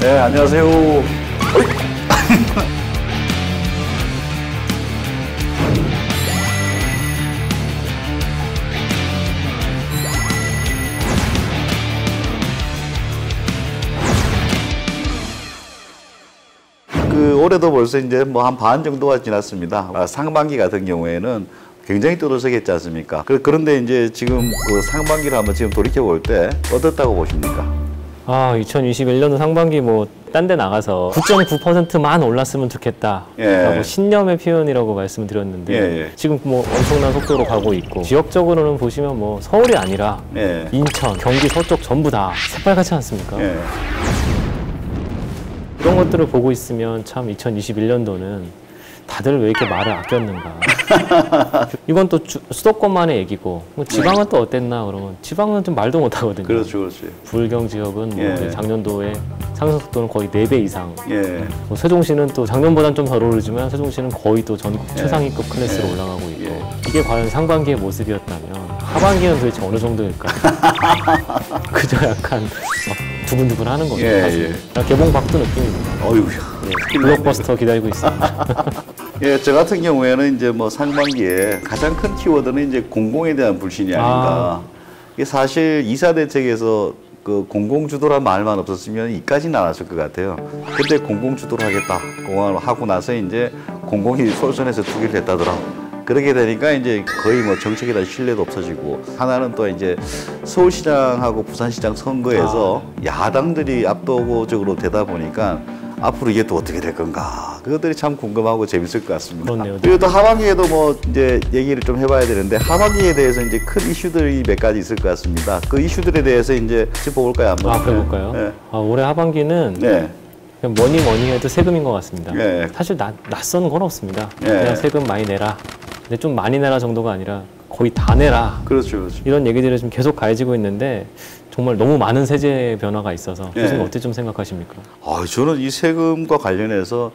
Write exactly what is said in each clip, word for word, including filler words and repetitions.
네, 안녕하세요. 어이. 그 올해도 벌써 이제 뭐 한 반 정도가 지났습니다. 아, 상반기 같은 경우에는 굉장히 떠들썩했지 않습니까? 그, 그런데 이제 지금 그 상반기를 한번 지금 돌이켜 볼 때 어떻다고 보십니까? 아, 이천이십일 년도 상반기 뭐 딴 데 나가서 구 점 구 퍼센트만 올랐으면 좋겠다 예. 라고 신념의 표현이라고 말씀을 드렸는데 예, 예. 지금 뭐 엄청난 속도로 가고 있고 지역적으로는 보시면 뭐 서울이 아니라 예. 인천, 경기 서쪽 전부 다 새빨갛지 않습니까? 예. 이런 것들을 보고 있으면 참 이천이십일 년도는 다들 왜 이렇게 말을 아꼈는가. 이건 또 주, 수도권만의 얘기고 뭐 지방은 또 어땠나 그러면 지방은 좀 말도 못 하거든요. 그렇죠, 그렇죠. 부울경 지역은 뭐 예. 작년도에 상승 속도는 거의 네 배 이상. 예. 뭐 세종시는 또 작년보다는 좀 덜 오르지만 세종시는 거의 또 전국 예. 최상위급 클래스로 예. 올라가고 있고 예. 이게 과연 상반기의 모습이었다면 하반기는 도대체 어느 정도일까? 그저 약간 막 두근두근 하는 거죠. 예, 사실. 예. 개봉박두 느낌입니다. 어휴. 예, 블록버스터 기다리고 있습니다. 예, 저 같은 경우에는 이제 뭐 상반기에 가장 큰 키워드는 이제 공공에 대한 불신이 아닌가. 아. 이게 사실 이사 대책에서 그 공공주도란 말만 없었으면 이까지는 안 왔을 것 같아요. 근데 공공주도를 하겠다. 공항을 하고 나서 이제 공공이 솔선해서 투기를 했다더라. 그렇게 되니까 이제 거의 뭐 정책에 대한 신뢰도 없어지고 하나는 또 이제 서울시장하고 부산시장 선거에서 아. 야당들이 압도적으로 되다 보니까 앞으로 이게 또 어떻게 될 건가 그것들이 참 궁금하고 재밌을 것 같습니다. 그렇네요. 그리고 또 하반기에도 뭐 이제 얘기를 좀 해봐야 되는데 하반기에 대해서 이제 큰 이슈들이 몇 가지 있을 것 같습니다. 그 이슈들에 대해서 이제 짚어볼까요? 한번? 아, 그래볼까요? 네. 아, 올해 하반기는 네. 그냥 뭐니 뭐니 해도 세금인 것 같습니다. 네. 사실 나, 낯선 건 없습니다. 네. 그냥 세금 많이 내라. 근데 좀 많이 내라 정도가 아니라 거의 다 내라. 그렇죠, 그렇죠. 이런 얘기들이 좀 계속 가해지고 있는데 정말 너무 많은 세제 변화가 있어서 네. 교수님 어떻게 좀 생각하십니까? 아, 저는 이 세금과 관련해서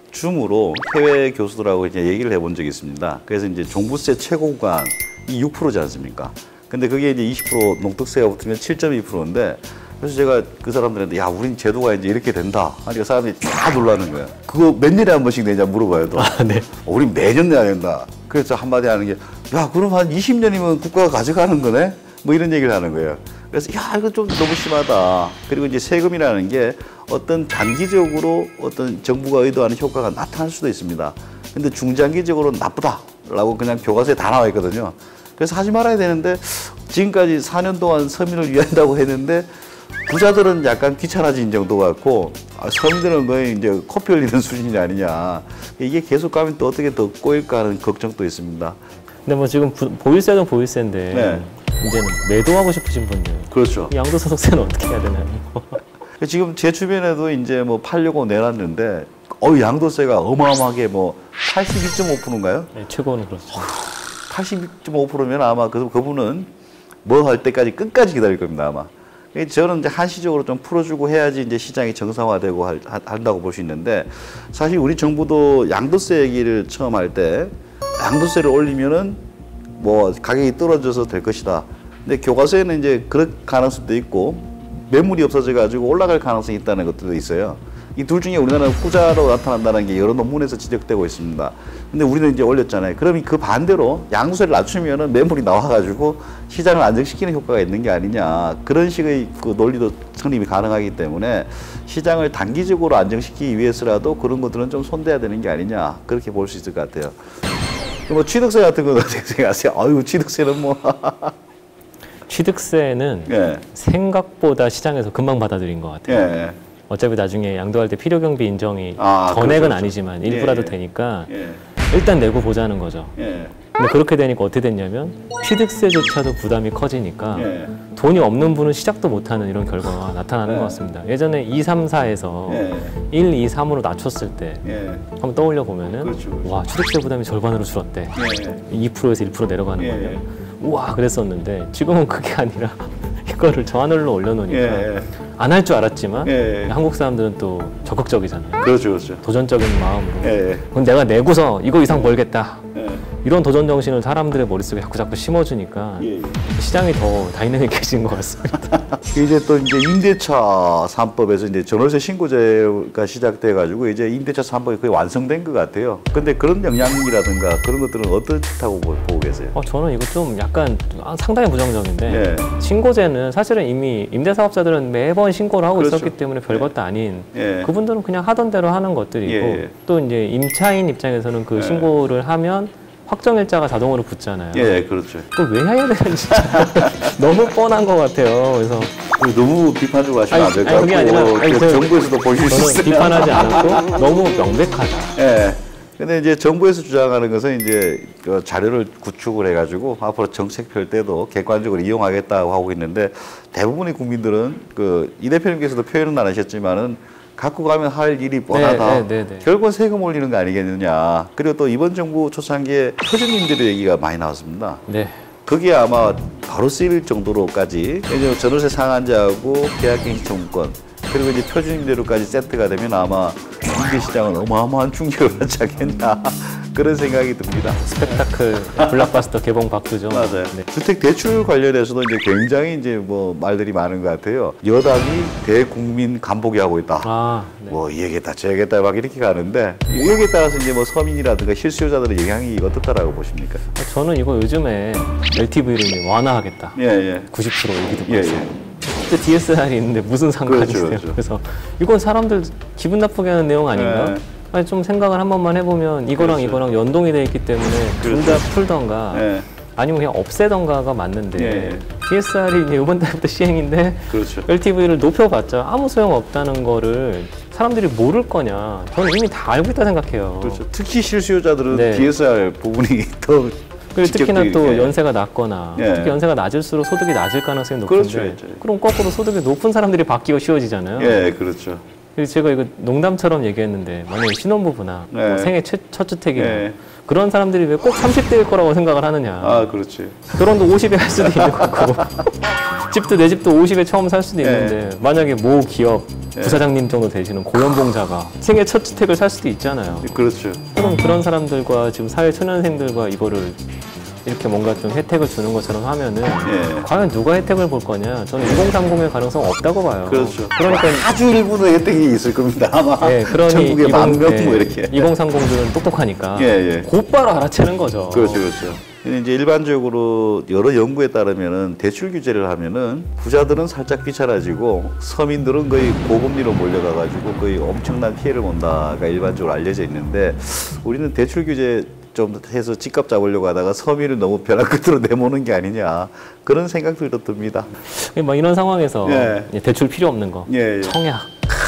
줌으로 해외 교수들하고 이제 얘기를 해본 적이 있습니다. 그래서 이제 종부세 최고 구간이 육 퍼센트지 않습니까? 근데 그게 이제 이십 퍼센트 농특세가 붙으면 칠 점 이 퍼센트인데 그래서 제가 그 사람들한테 야, 우린 제도가 이제 이렇게 된다. 하니까 사람들이 다 놀라는 거야. 그거 몇 년에 한 번씩 내냐 물어봐요, 또. 아, 네. 어, 우린 매년 내야 된다. 그래서 한마디 하는 게 야, 그럼 한 이십 년이면 국가가 가져가는 거네? 뭐 이런 얘기를 하는 거예요. 그래서 야, 이거 좀 너무 심하다. 그리고 이제 세금이라는 게 어떤 단기적으로 어떤 정부가 의도하는 효과가 나타날 수도 있습니다. 근데 중장기적으로는 나쁘다라고 그냥 교과서에 다 나와 있거든요. 그래서 하지 말아야 되는데 지금까지 사 년 동안 서민을 위한다고 했는데 부자들은 약간 귀찮아진 정도 같고 아, 서민들은 거의 이제 커피 흘리는 수준이 아니냐. 이게 계속 가면 또 어떻게 더 꼬일까 하는 걱정도 있습니다. 근데 뭐 지금 부, 보유세는 보유세인데 네. 이제는 매도하고 싶으신 분들 그렇죠. 양도소득세는 어떻게 해야 되나요? 지금 제 주변에도 이제 뭐 팔려고 내놨는데 어 양도세가 어마어마하게 뭐 팔십이 점 오 퍼센트인가요? 네, 최고는 그렇죠. 팔십이 점 오 퍼센트면 아마 그, 그분은 뭐 할 때까지 끝까지 기다릴 겁니다, 아마. 저는 이제 한시적으로 좀 풀어주고 해야지 이제 시장이 정상화되고 할, 한다고 볼 수 있는데 사실 우리 정부도 양도세 얘기를 처음 할 때 양도세를 올리면은 뭐 가격이 떨어져서 될 것이다. 근데 교과서에는 이제 그럴 가능성도 있고 매물이 없어져 가지고 올라갈 가능성이 있다는 것들도 있어요. 이 둘 중에 우리나라는 후자로 나타난다는 게 여러 논문에서 지적되고 있습니다. 근데 우리는 이제 올렸잖아요. 그러면 그 반대로 양도세를 낮추면은 매물이 나와가지고 시장을 안정시키는 효과가 있는 게 아니냐. 그런 식의 그 논리도 성립이 가능하기 때문에 시장을 단기적으로 안정시키기 위해서라도 그런 것들은 좀 손대야 되는 게 아니냐. 그렇게 볼 수 있을 것 같아요. 뭐 취득세 같은 건 어떻게 생각하세요? 아유, 취득세는 뭐. 취득세는 예. 생각보다 시장에서 금방 받아들인 것 같아요. 예. 어차피 나중에 양도할 때 필요경비 인정이 아, 전액은 그렇죠. 아니지만 일부라도 예. 되니까 예. 일단 내고 보자는 거죠. 예. 근데 그렇게 되니까 어떻게 됐냐면 취득세조차도 부담이 커지니까 예. 돈이 없는 분은 시작도 못하는 이런 결과가 나타나는 예. 것 같습니다. 예전에 이, 삼, 사에서 예. 일, 이, 삼으로 낮췄을 때 예. 한번 떠올려 보면은 그렇죠, 그렇죠. 와 취득세 부담이 절반으로 줄었대. 예. 이 퍼센트에서 일 퍼센트 내려가는 예. 거예요. 우와 그랬었는데 지금은 그게 아니라 이거를 저 하늘로 올려놓으니까 예. 안 할 줄 알았지만 예. 한국 사람들은 또 적극적이잖아요. 그렇죠, 그렇죠. 도전적인 마음으로 예. 그럼 내가 내고서 이거 이상 벌겠다. 예. 이런 도전 정신을 사람들의 머릿속에 자꾸 자꾸 심어주니까 예, 예. 시장이 더 다이내믹해진 것 같습니다. 이제 또 이제 임대차 삼 법에서 이제 전월세 신고제가 시작돼 가지고 이제 임대차 삼 법이 거의 완성된 것 같아요. 근데 그런 영향이라든가 그런 것들은 어떻다고 보고 계세요? 어, 저는 이거 좀 약간 상당히 부정적인데 예. 신고제는 사실은 이미 임대사업자들은 매번 신고를 하고 그렇죠. 있었기 때문에 별것도 아닌 예. 그분들은 그냥 하던 대로 하는 것들이고 예, 예. 또 이제 임차인 입장에서는 그 예. 신고를 하면 확정일자가 자동으로 붙잖아요. 예, 그렇죠. 그걸 왜 해야 되는지 너무 뻔한 것 같아요. 그래서 너무 비판적으로 하시면 아니, 안 될 것 아니, 그게 같고 아니라, 아니, 그 저- 정부에서도 보실 수 저는 있어요. 비판하지 않았고 너무 명백하다. 예. 근데 이제 정부에서 주장하는 것은 이제 그 자료를 구축을 해가지고 앞으로 정책 펼 때도 객관적으로 이용하겠다고 하고 있는데 대부분의 국민들은 그 이 대표님께서도 표현은 안 하셨지만은 갖고 가면 할 일이 뻔하다. 네, 네, 네, 네. 결국은 세금 올리는 거 아니겠느냐. 그리고 또 이번 정부 초창기에 표준임대료 얘기가 많이 나왔습니다. 네. 그게 아마 바로 쓰일 정도로까지 이제 전월세 상한제하고 계약갱신 청구권 그리고 이제 표준임대료까지 세트가 되면 아마 임대 시장은 어마어마한 충격을 받지 않겠나 그런 생각이 듭니다. 스펙타클 블록버스터 개봉 박두죠. 맞아요. 네. 주택 대출 관련해서도 이제 굉장히 이제 뭐 말들이 많은 것 같아요. 여당이 대국민 간보기 하고 있다. 아, 네. 뭐 이 얘기했다 저 얘기했다 막 이렇게 가는데 이 여기에 따라서 이제 뭐 서민이라든가 실수요자들의 영향이 어떻다라고 보십니까? 저는 이거 요즘에 엘티브이를 완화하겠다. 예, 예. 구십 퍼센트 얘기 듣고 예, 있어요. 예. 근데 디에스알이 있는데 무슨 상관이세요? 그렇죠, 그렇죠. 그래서 이건 사람들 기분 나쁘게 하는 내용 아닌가? 네. 아니, 좀 생각을 한 번만 해보면 이거랑 그렇죠. 이거랑 연동이 돼 있기 때문에 둘 다 풀던가 예. 아니면 그냥 없애던가가 맞는데 예, 예. 디에스알이 이제 이번 달부터 시행인데 그렇죠. 엘티브이를 높여봤자 아무 소용 없다는 거를 사람들이 모를 거냐? 저는 이미 다 알고 있다 생각해요. 그렇죠. 특히 실수요자들은 네. 디에스알 부분이 더 그리고 특히나 또 직접적이게. 연세가 낮거나 예. 특히 연세가 낮을수록 소득이 낮을 가능성이 높은데 그렇죠, 그렇죠. 그럼 거꾸로 소득이 높은 사람들이 받기가 쉬워지잖아요. 예, 그렇죠. 그래서 제가 이거 농담처럼 얘기했는데 만약에 신혼부부나 네. 뭐 생애 최, 첫 주택이나 네. 그런 사람들이 왜 꼭 삼십 대일 거라고 생각을 하느냐. 아, 그렇지. 결혼도 오십에 할 수도 있는 거고 집도 내 집도 오십에 처음 살 수도 네. 있는데 만약에 모 기업 네. 부사장님 정도 되시는 고연봉자가 생애 첫 주택을 살 수도 있잖아요. 그렇죠. 그럼 그런 사람들과 지금 사회 초년생들과 이거를 이렇게 뭔가 좀 혜택을 주는 것처럼 하면은 예. 과연 누가 혜택을 볼 거냐? 저는 이공삼공의 가능성 없다고 봐요. 그렇죠. 그러니까 아주 일부는 혜택이 있을 겁니다. 아마 예, 그러니 전국에 만 명 뭐 이렇게. 이공삼공들은 똑똑하니까 예, 예. 곧바로 알아채는 거죠. 그렇죠, 그렇죠. 근데 이제 일반적으로 여러 연구에 따르면은 대출 규제를 하면은 부자들은 살짝 귀찮아지고 서민들은 거의 고금리로 몰려가가지고 거의 엄청난 피해를 본다가 일반적으로 알려져 있는데 우리는 대출 규제 좀 해서 집값 잡으려고 하다가 서민을 너무 벼랑 끝으로 내모는 게 아니냐 그런 생각들도 듭니다. 뭐 이런 상황에서 예. 이제 대출 필요 없는 거 예, 예. 청약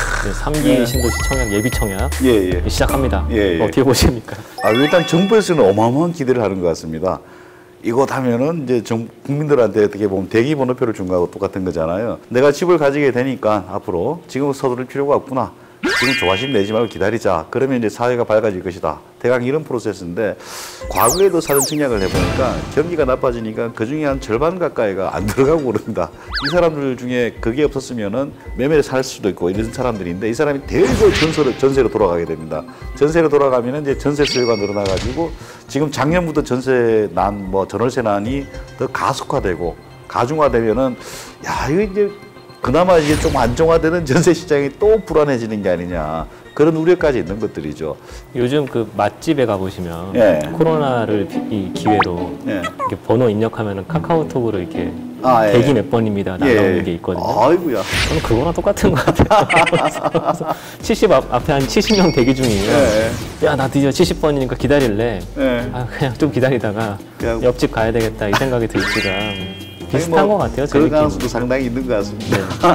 삼 기 예. 신도시 청약 예비 청약 예, 예. 시작합니다. 예, 예. 어떻게 보십니까? 아, 일단 정부에서는 어마어마한 기대를 하는 것 같습니다. 이거 하면은 이제 정, 국민들한테 어떻게 보면 대기 번호표를 준 거하고 똑같은 거잖아요. 내가 집을 가지게 되니까 앞으로 지금 서두를 필요가 없구나. 지금 조바심 내지 말고 기다리자. 그러면 이제 사회가 밝아질 것이다. 대강 이런 프로세스인데 과거에도 사전 청약을 해보니까 경기가 나빠지니까 그중에 한 절반 가까이가 안 들어가고 그럽니다. 이 사람들 중에 그게 없었으면은 매매를 살 수도 있고 이런 사람들인데 이 사람이 대거 전세로, 전세로 돌아가게 됩니다. 전세로 돌아가면 이제 전세 수요가 늘어나가지고 지금 작년부터 전세 난, 뭐 전월세 난이 더 가속화되고 가중화되면은 야, 이거 이제 그나마 이게 좀 안정화되는 전세 시장이 또 불안해지는 게 아니냐 그런 우려까지 있는 것들이죠. 요즘 그 맛집에 가보시면 예. 코로나를 비- 이 기회로 예. 이렇게 번호 입력하면 카카오톡으로 이렇게 아, 예. 대기 몇 번입니다 나오는 게 있거든요. 아이고야. 저는 그거랑 똑같은 것 같아요. 그래서 칠십 앞, 앞에 한 칠십 명 대기 중이에요. 예. 야, 나 드디어 칠십 번이니까 기다릴래. 예. 아, 그냥 좀 기다리다가 그냥- 옆집 가야 되겠다 이 생각이 들 시간 비슷한 아니, 뭐 것 같아요. 제 그런 느낌은. 가능성도 상당히 있는 것 같습니다.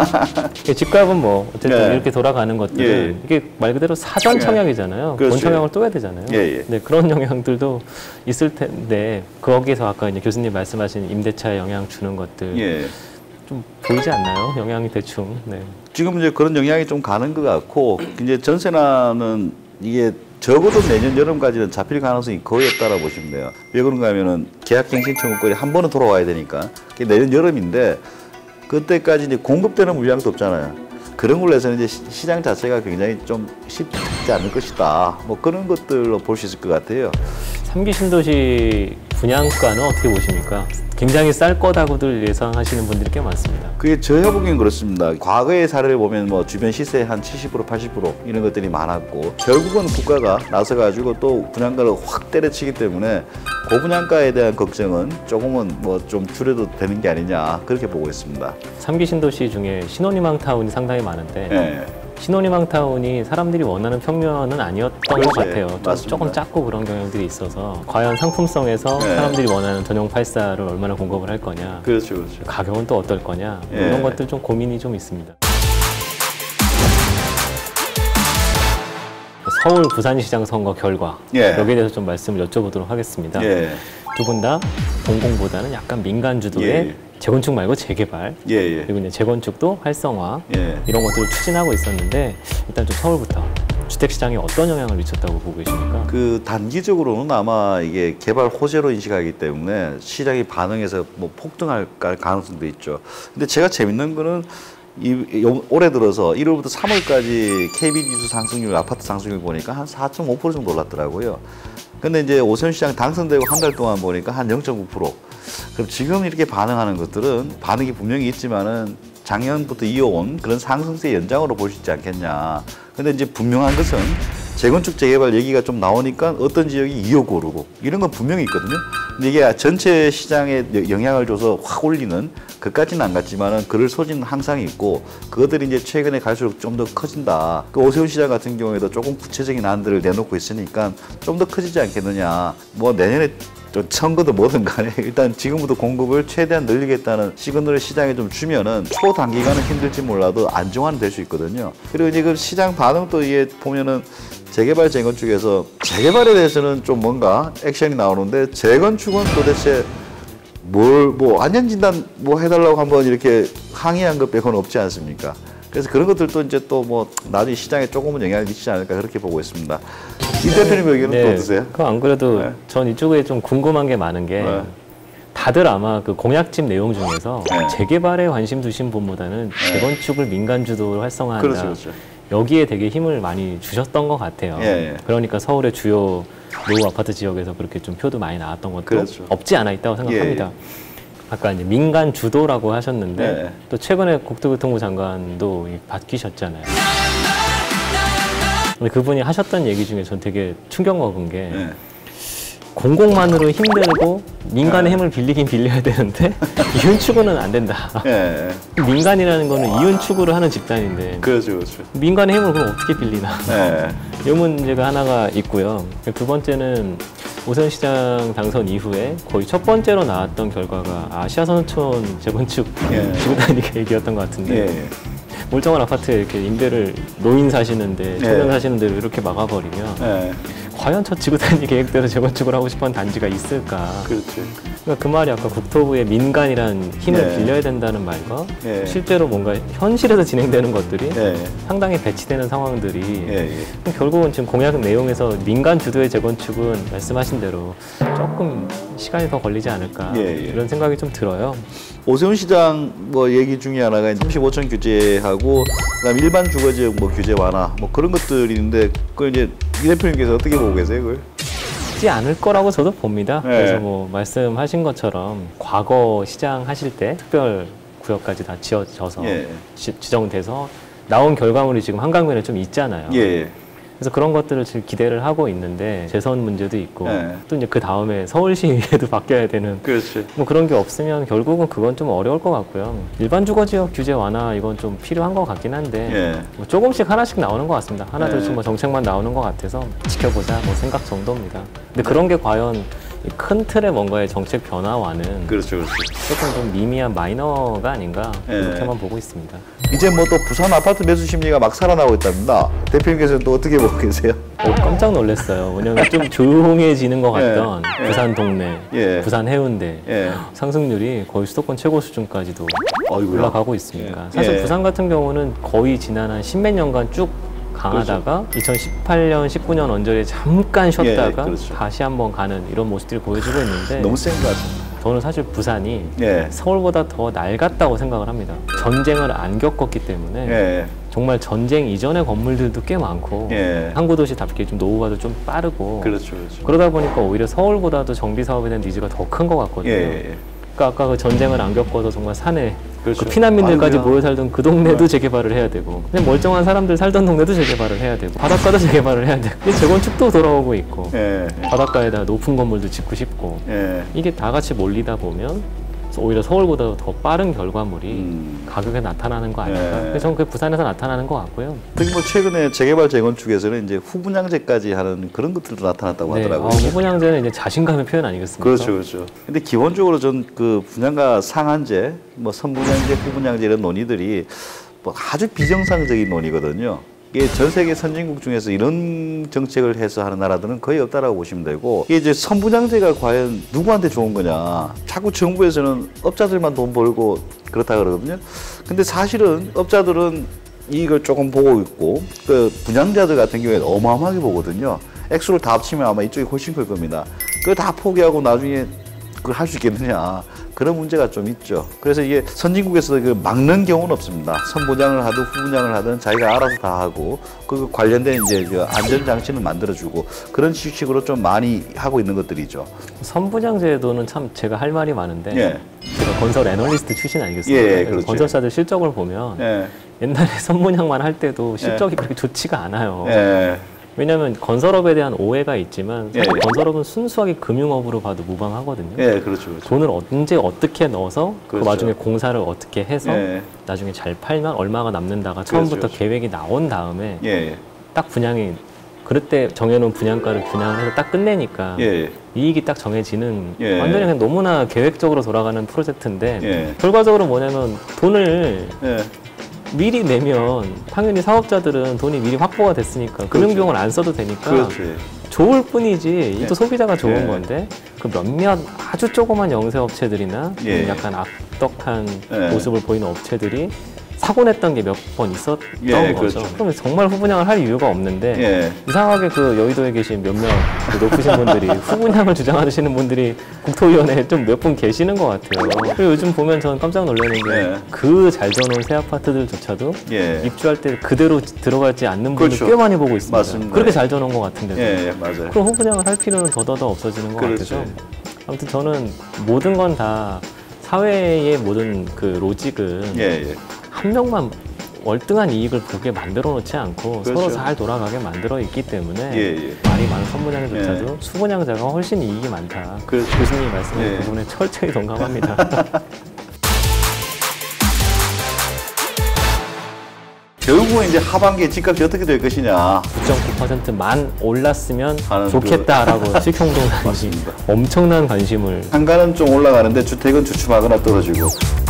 네. 집값은 뭐 어쨌든 예. 이렇게 돌아가는 것들은 예. 이게 말 그대로 사전 예. 청약이잖아요. 그렇죠. 본 청약을 또 해야 되잖아요. 예, 예. 네, 그런 영향들도 있을 텐데 거기서 아까 이제 교수님 말씀하신 임대차에 영향 주는 것들 예. 좀 보이지 않나요? 영향이 대충. 네. 지금 이제 그런 영향이 좀 가는 것 같고 이제 전세난은 이게 적어도 내년 여름까지는 잡힐 가능성이 거의 없다라고 보시면 돼요. 왜 그런가 하면은 계약갱신 청구권이 한 번은 돌아와야 되니까 그게 내년 여름인데 그때까지 이제 공급되는 물량도 없잖아요. 그런 걸로 해서는 이제 시- 시장 자체가 굉장히 좀 쉽지 않을 것이다. 뭐 그런 것들로 볼 수 있을 것 같아요. 삼 기 신도시 분양가는 어떻게 보십니까? 굉장히 쌀 거다고들 예상하시는 분들이 꽤 많습니다. 그게 제가 보기엔 그렇습니다. 과거의 사례를 보면 뭐 주변 시세 한 칠십 퍼센트, 팔십 퍼센트 이런 것들이 많았고 결국은 국가가 나서가지고 또 분양가를 확 때려치기 때문에 고분양가에 대한 걱정은 조금은 뭐 좀 줄여도 되는 게 아니냐 그렇게 보고 있습니다. 삼 기 신도시 중에 신혼희망타운이 상당히 많은데 네. 신혼희망타운이 사람들이 원하는 평면은 아니었던 것 그렇지. 같아요. 좀, 맞습니다. 조금 작고 그런 경향들이 있어서 과연 상품성에서 네. 사람들이 원하는 전용 팔사를 얼마나 공급을 할 거냐, 그렇죠, 그렇죠. 가격은 또 어떨 거냐, 예. 이런 것들 좀 고민이 좀 있습니다. 서울 부산시장 선거 결과 예. 여기에 대해서 좀 말씀을 여쭤보도록 하겠습니다. 예. 두 분 다 공공보다는 약간 민간 주도의 예. 재건축 말고 재개발, 예, 예. 그리고 이제 재건축도 활성화 예. 이런 것들을 추진하고 있었는데 일단 좀 서울부터 주택 시장에 어떤 영향을 미쳤다고 보고 계십니까? 그 단기적으로는 아마 이게 개발 호재로 인식하기 때문에 시장이 반응해서 뭐 폭등할 가능성도 있죠. 근데 제가 재밌는 거는 이 올해 들어서 일월부터 삼월까지 케이비 지수 상승률, 아파트 상승률 보니까 한 사 점 오 퍼센트 정도 올랐더라고요. 근데 이제 오세훈 시장 당선되고 한 달 동안 보니까 한 영 점 구 퍼센트. 그럼 지금 이렇게 반응하는 것들은 반응이 분명히 있지만은 작년부터 이어온 그런 상승세 연장으로 볼 수 있지 않겠냐. 근데 이제 분명한 것은 재건축 재개발 얘기가 좀 나오니까 어떤 지역이 이어고 오르고 이런 건 분명히 있거든요. 근데 이게 전체 시장에 영향을 줘서 확 올리는 그까지는 안 갔지만은 그럴 소지는 항상 있고 그것들이 이제 최근에 갈수록 좀 더 커진다. 그 오세훈 시장 같은 경우에도 조금 구체적인 안들을 내놓고 있으니까 좀 더 커지지 않겠느냐. 뭐 내년에 좀 선거도 뭐든 간에 일단 지금부터 공급을 최대한 늘리겠다는 시그널을 시장에 좀 주면은 초단기간은 힘들지 몰라도 안정화는 될 수 있거든요. 그리고 이제 그 시장 반응도 이게 보면은 재개발 재건축에서 재개발에 대해서는 좀 뭔가 액션이 나오는데 재건축은 도대체 뭘 뭐 안전진단 뭐 해달라고 한번 이렇게 항의한 것 빼고는 없지 않습니까? 그래서 그런 것들도 이제 또 뭐 나중에 시장에 조금은 영향을 미치지 않을까 그렇게 보고 있습니다. 이 대표님 의견은 네, 또 어떠세요? 그 안 그래도 네. 전 이쪽에 좀 궁금한 게 많은 게 네. 다들 아마 그 공약집 내용 중에서 네. 재개발에 관심 두신 분보다는 재건축을 민간 주도로 활성화한다. 그렇죠, 그렇죠. 여기에 되게 힘을 많이 주셨던 것 같아요. 예, 예. 그러니까 서울의 주요 노후 아파트 지역에서 그렇게 좀 표도 많이 나왔던 것도 그렇죠. 없지 않아 있다고 생각합니다. 예, 예. 아까 이제 민간 주도라고 하셨는데 예. 또 최근에 국토교통부 장관도 바뀌셨잖아요. 근데 그분이 하셨던 얘기 중에 전 되게 충격 먹은 게 예. 공공만으로 힘들고 민간의 예. 힘을 빌리긴 빌려야 되는데 이윤 추구는 안 된다. 예. 민간이라는 거는 이윤 추구를 하는 집단인데 그렇죠, 그렇죠. 민간의 힘을 그럼 어떻게 빌리나. 예. 이 문제가 하나가 있고요. 두 번째는 오세훈 시장 당선 이후에 거의 첫 번째로 나왔던 결과가 아시아 선호촌 재건축 예. 지구 단위 계획이었던 것 같은데 예. 멀쩡한 아파트에 이렇게 임대를 노인 사시는데 청년 예. 사시는 데를 이렇게 막아버리면 예. 과연 저 지구 단위 계획대로 재건축을 하고 싶어하는 단지가 있을까? 그렇죠. 그러니까 그 말이 아까 국토부의 민간이란 힘을 예. 빌려야 된다는 말과 예. 실제로 뭔가 현실에서 진행되는 것들이 예. 상당히 배치되는 상황들이 예. 예. 결국은 지금 공약 내용에서 민간 주도의 재건축은 말씀하신 대로 조금 시간이 더 걸리지 않을까 예, 예. 이런 생각이 좀 들어요. 오세훈 시장 뭐 얘기 중에 하나가 삼십오천 규제하고 그다음 일반 주거지역 뭐 규제 완화 뭐 그런 것들이 있는데 그걸 이제 이 대표님께서 어떻게 보고 계세요, 그걸? 쉽지 않을 거라고 저도 봅니다. 네. 그래서 뭐 말씀하신 것처럼 과거 시장 하실 때 특별 구역까지 다 지어져서 예. 지, 지정돼서 나온 결과물이 지금 한강변에 좀 있잖아요. 예. 그래서 그런 것들을 지금 기대를 하고 있는데 재선 문제도 있고 예. 또 이제 그 다음에 서울시에도 바뀌어야 되는 그렇죠. 뭐 그런 게 없으면 결국은 그건 좀 어려울 것 같고요. 일반 주거지역 규제 완화 이건 좀 필요한 것 같긴 한데 예. 뭐 조금씩 하나씩 나오는 것 같습니다. 하나둘씩 예. 뭐 정책만 나오는 것 같아서 지켜보자 뭐 생각 정도입니다. 근데 그런 게 과연 이 큰 틀의 뭔가의 정책 변화와는 그렇죠, 그렇죠. 조금 좀 미미한 마이너가 아닌가 예. 이렇게만 보고 있습니다. 이제 뭐 또 부산 아파트 매수 심리가 막 살아나고 있답니다. 대표님께서는 또 어떻게 보고 계세요? 오, 깜짝 놀랐어요. 왜냐면 좀 조용해지는 것 예. 같던 예. 부산 동네, 예. 부산 해운대 예. 상승률이 거의 수도권 최고 수준까지도 어이구야. 올라가고 있습니다. 예. 사실 예. 부산 같은 경우는 거의 지난 한 십몇 년간 쭉 강하다가 이천십팔 년, 십구 년 언저리에 잠깐 쉬었다가 예, 그렇죠. 다시 한번 가는 이런 모습들이 보여지고 있는데 너무 센 것 같습니다. 저는 사실 부산이 예. 서울보다 더 낡았다고 생각을 합니다. 전쟁을 안 겪었기 때문에 예. 정말 전쟁 이전의 건물들도 꽤 많고 예. 항구 도시답게 좀 노후화도 좀 빠르고 그렇죠, 그렇죠. 그러다 보니까 오히려 서울보다도 정비 사업에 대한 니즈가 더 큰 것 같거든요. 예. 그러니까 아까 그 전쟁을 안 겪어서 정말 산에 그렇죠. 그 피난민들까지 아이고야. 모여 살던 그 동네도 네. 재개발을 해야 되고 그냥 멀쩡한 사람들 살던 동네도 재개발을 해야 되고 바닷가도 재개발을 해야 되고 이제 재건축도 돌아오고 있고 예. 바닷가에다 높은 건물도 짓고 싶고 예. 이게 다 같이 몰리다 보면 오히려 서울보다 더 빠른 결과물이 음. 가격에 나타나는 거 아닐까. 예. 그래서 저는 그게 부산에서 나타나는 것 같고요. 특히 뭐 최근에 재개발 재건축에서는 이제 후분양제까지 하는 그런 것들도 나타났다고 네, 하더라고요. 아, 후분양제는 이제 자신감의 표현 아니겠습니까? 그렇죠, 그렇죠. 근데 기본적으로 전 그 분양가 상한제, 뭐 선분양제, 후분양제 이런 논의들이 뭐 아주 비정상적인 논의거든요. 이게 전 세계 선진국 중에서 이런 정책을 해서 하는 나라들은 거의 없다라고 보시면 되고, 이게 이제 선분양제가 과연 누구한테 좋은 거냐? 자꾸 정부에서는 업자들만 돈 벌고 그렇다 그러거든요. 근데 사실은 업자들은 이익을 조금 보고 있고, 그 분양자들 같은 경우에는 어마어마하게 보거든요. 액수를 다 합치면 아마 이쪽이 훨씬 클 겁니다. 그걸 다 포기하고 나중에 그걸 할 수 있겠느냐. 그런 문제가 좀 있죠. 그래서 이게 선진국에서 그 막는 경우는 없습니다. 선분양을 하든 후분양을 하든 자기가 알아서 다 하고 그 관련된 이제 그 안전장치는 만들어주고 그런 식으로 좀 많이 하고 있는 것들이죠. 선분양제도는 참 제가 할 말이 많은데 예. 제가 건설 애널리스트 출신 아니겠습니까? 예, 그래서 그렇죠. 건설사들 실적을 보면 예. 옛날에 선분양만 할 때도 실적이 그렇게 좋지가 않아요. 예. 왜냐하면 건설업에 대한 오해가 있지만 사실 예. 건설업은 순수하게 금융업으로 봐도 무방하거든요. 예, 그렇죠, 그렇죠. 돈을 언제 어떻게 넣어서 그렇죠. 그 와중에 공사를 어떻게 해서 예. 나중에 잘 팔면 얼마가 남는다가 처음부터 그렇죠. 계획이 나온 다음에 예, 예. 딱 분양이 그럴 때 정해놓은 분양가를 분양을 해서 딱 끝내니까 예, 예. 이익이 딱 정해지는 예. 완전히 그냥 너무나 계획적으로 돌아가는 프로젝트인데 예. 결과적으로 뭐냐면 돈을 예. 미리 내면 당연히 사업자들은 돈이 미리 확보가 됐으니까 금융비용을 안 써도 되니까 그렇죠. 예. 좋을 뿐이지 예. 또 소비자가 좋은 예. 건데 그 몇몇 아주 조그만 영세업체들이나 예. 약간 악덕한 예. 모습을 보이는 업체들이 사고 냈던 게 몇 번 있었던 예, 거죠. 그렇죠. 그러면 정말 후분양을 할 이유가 없는데 예. 이상하게 그 여의도에 계신 몇몇 그 높으신 분들이 후분양을 주장하시는 분들이 국토위원회에 좀 몇 분 계시는 것 같아요. 그리고 요즘 보면 저는 깜짝 놀라는 예. 게 그 잘 져놓은 새 아파트들조차도 예. 입주할 때 그대로 들어가지 않는 분들 그렇죠. 꽤 많이 보고 있습니다. 맞습니다. 그렇게 잘 져놓은 것 같은데도. 예, 예, 맞아요. 그럼 후분양을 할 필요는 더더더 없어지는 것 그렇죠. 같아서 아무튼 저는 모든 건 다 사회의 모든 그 로직은 예, 예. 한 명만 월등한 이익을 보게 만들어 놓지 않고 그렇죠. 서로 잘 돌아가게 만들어 있기 때문에 예, 예. 말이 많은 선분양조차도 예. 수분양자가 훨씬 이익이 많다. 그렇죠. 교수님이 말씀하신 예. 그 부분에 철저히 동감합니다. 결국은 이제 하반기에 집값이 어떻게 될 것이냐. 구 점 구 퍼센트만 올랐으면 하는 좋겠다라고 실평동단이 맞습니다. 엄청난 관심을 상가는 좀 올라가는데 주택은 주춤하거나 떨어지고